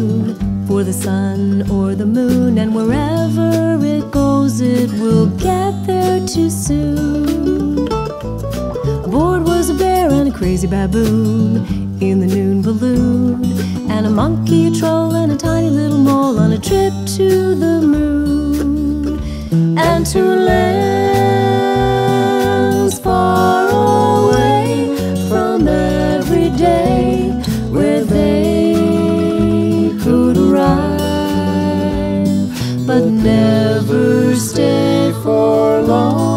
balloon for the sun or the moon, and wherever it goes, it will get there too soon. Aboard was a bear and a crazy baboon in the Noon Balloon, and a monkey, a troll, and a tiny little mole on a trip to the moon. And to lands far away from every day, where they could arrive but never stay for long.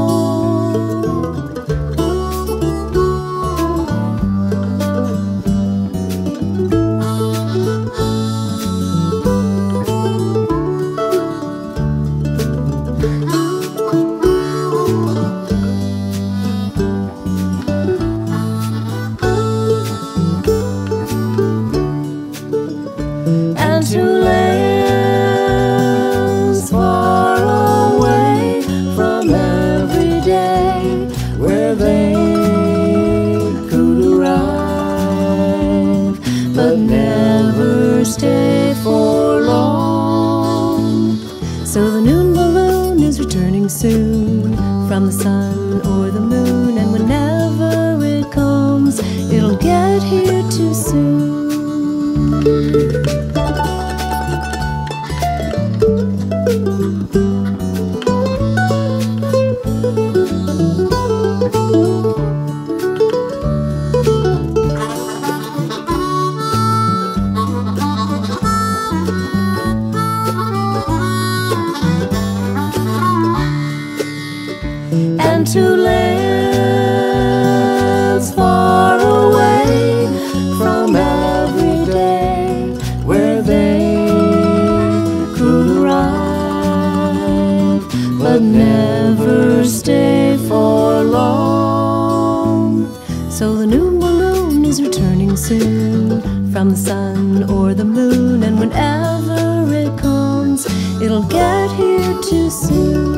And to lands far away from every day, where they could arrive but never stay for long. So the Noon Balloon is returning soon from the sun or the moon, and whenever it comes, it'll get here too soon. And to lands far away from every day, where they could arrive but never stay for long. So the Noon Balloon is returning soon from the sun or the moon, and whenever it comes, it'll get here too soon.